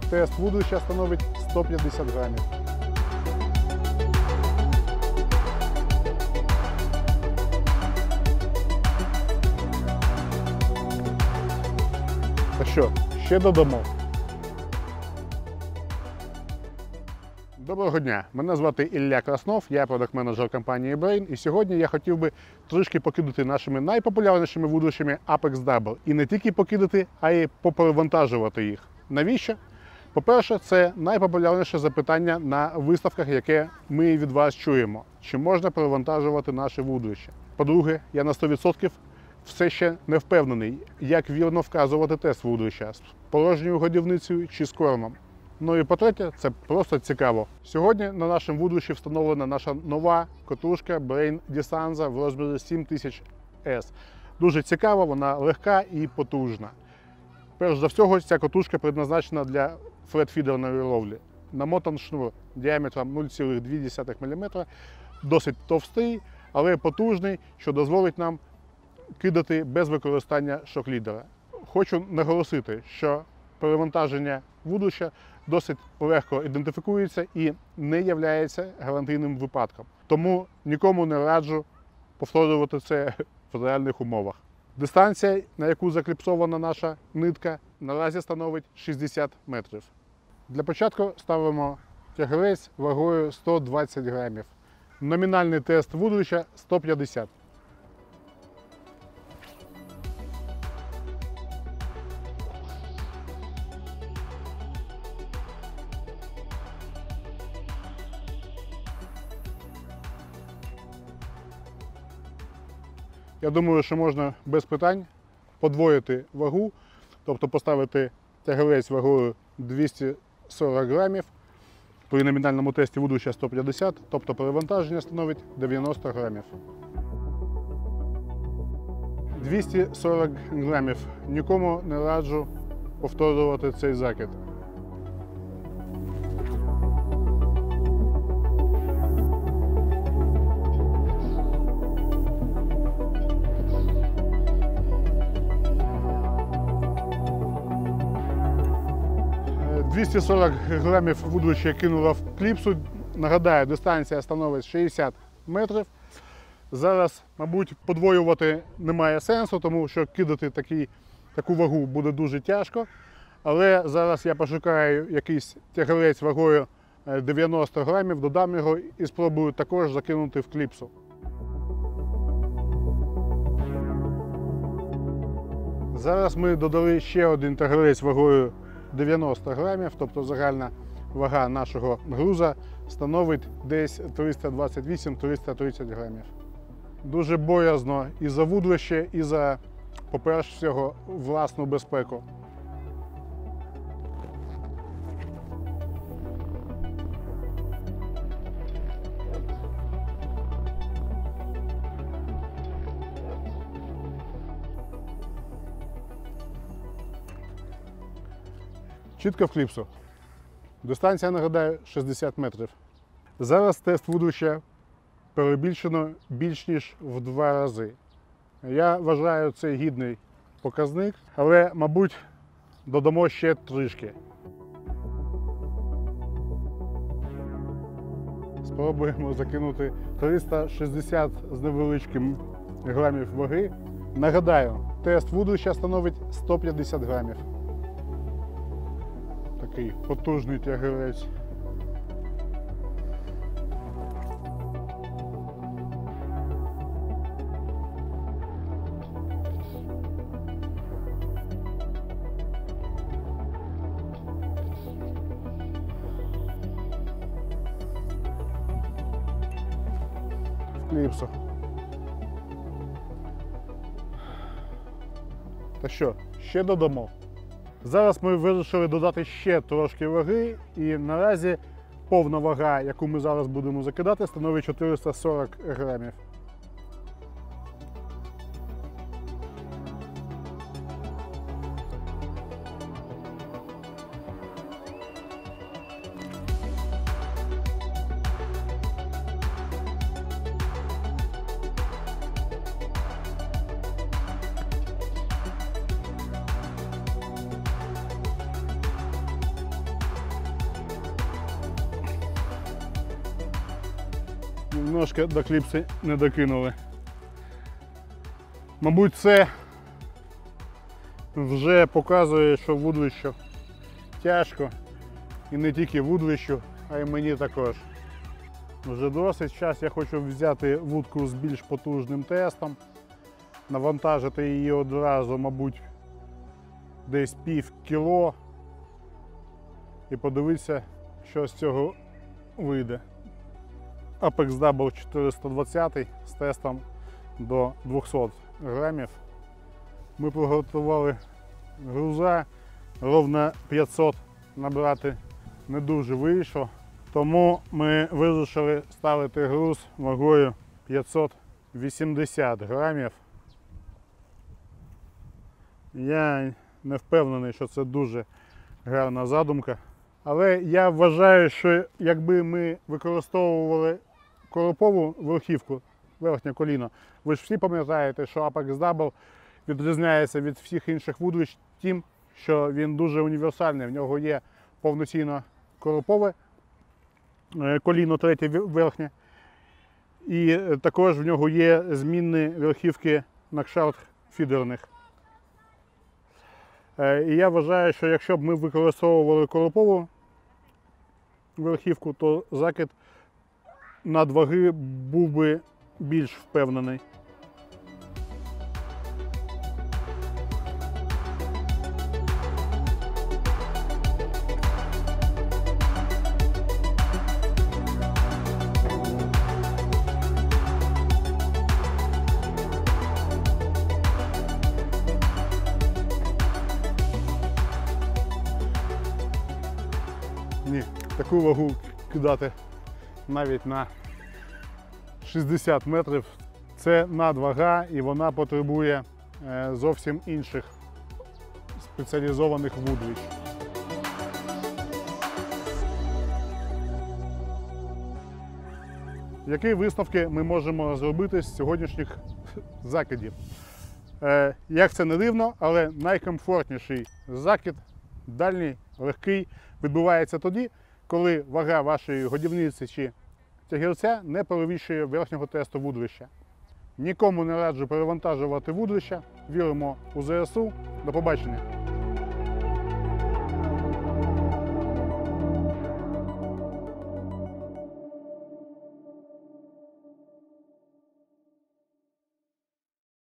тест вудлища становить 150 грамів. Та що, ще додамо. Доброго дня, мене звати Ілля Краснов, я продакт-менеджер компанії Brain, і сьогодні я хотів би трішки покидати нашими найпопулярнішими вудлищами Apex Double. І не тільки покидати, а й поперевантажувати їх. Навіщо? По-перше, це найпопулярніше запитання на виставках, яке ми від вас чуємо. Чи можна перевантажувати наше вудлище? По-друге, я на 100% все ще не впевнений, як вірно вказувати тест вудлища – з порожньою годівницею чи з кормом. Ну і по-третє, це просто цікаво. Сьогодні на нашому вудлищі встановлена наша нова котушка Brain Distanza в розмірі 7000S. Дуже цікава, вона легка і потужна. Перш за всього, ця котушка предназначена для флетфідерної ловлі. Намотан шнур діаметром 0,2 мм, досить товстий, але потужний, що дозволить нам кидати без використання шок-лідера. Хочу наголосити, що перевантаження вудлища досить легко ідентифікується і не є гарантійним випадком. Тому нікому не раджу повторювати це в реальних умовах. Дистанція, на яку закліпсована наша нитка, наразі становить 60 метрів. Для початку ставимо тягарець вагою 120 грамів. Номінальний тест вудлища 150. Я думаю, що можна без питань подвоїти вагу, тобто поставити тягарець вагою 240 грамів, при номінальному тесті вудлища 150, тобто перевантаження становить 90 грамів. 240 грамів. Нікому не раджу повторювати цей закид. – 240 грамів вудлища кинула в кліпсу. Нагадаю, дистанція становить 60 метрів. Зараз, мабуть, подвоювати немає сенсу, тому що кидати таку вагу буде дуже тяжко. Але зараз я пошукаю якийсь тягарець вагою 90 грамів, додам його і спробую також закинути в кліпсу. Зараз ми додали ще один тягарець вагою 90 грамів, тобто загальна вага нашого груза становить десь 328-330 грамів. Дуже боязно і за вудлище, і за, по-перше всього, власну безпеку. Чітко в кліпсу. Дистанція, нагадаю, 60 метрів. Зараз тест вудлища перебільшено більш ніж в 2 рази. Я вважаю, це гідний показник, але, мабуть, додамо ще трішки. Спробуємо закинути 360 з невеличким грамів ваги. Нагадаю, тест вудлища становить 150 грамів. Такий потужний тягарець. В кліпсу. Та що, ще додамо? Зараз ми вирішили додати ще трошки ваги, і наразі повна вага, яку ми зараз будемо закидати, становить 440 грамів. Немножко до кліпси не докинули. Мабуть, це вже показує, що вудлищу тяжко. І не тільки вудлищу, а й мені також. Вже досить час я хочу взяти вудку з більш потужним тестом, навантажити її одразу, мабуть, десь пів кіло і подивитися, що з цього вийде. Apex Double 420 з тестом до 200 грамів. Ми приготували груза, ровно 500 набрати не дуже вийшло, тому ми вирішили ставити груз вагою 580 грамів. Я не впевнений, що це дуже гарна задумка, але я вважаю, що якби ми використовували коропову верхівку, верхнє коліно, ви ж всі пам'ятаєте, що Apex Double відрізняється від всіх інших вудлищ тим, що він дуже універсальний, в нього є повноцінно коропове коліно, третє верхнє, і також в нього є змінні верхівки нокшаут фідерних. І я вважаю, що якщо б ми використовували коропову верхівку, то закид надваги був би більш впевнений. Ні, таку вагу кидати навіть на 60 метрів – це надвага, і вона потребує зовсім інших спеціалізованих вудлищ. Які висновки ми можемо зробити з сьогоднішніх закидів? Як це не дивно, але найкомфортніший закид, дальній, легкий, відбувається тоді, коли вага вашої годівниці чи тягерця не перевищує верхнього тесту вудлища. Нікому не раджу перевантажувати вудлища. Віримо у ЗСУ. До побачення!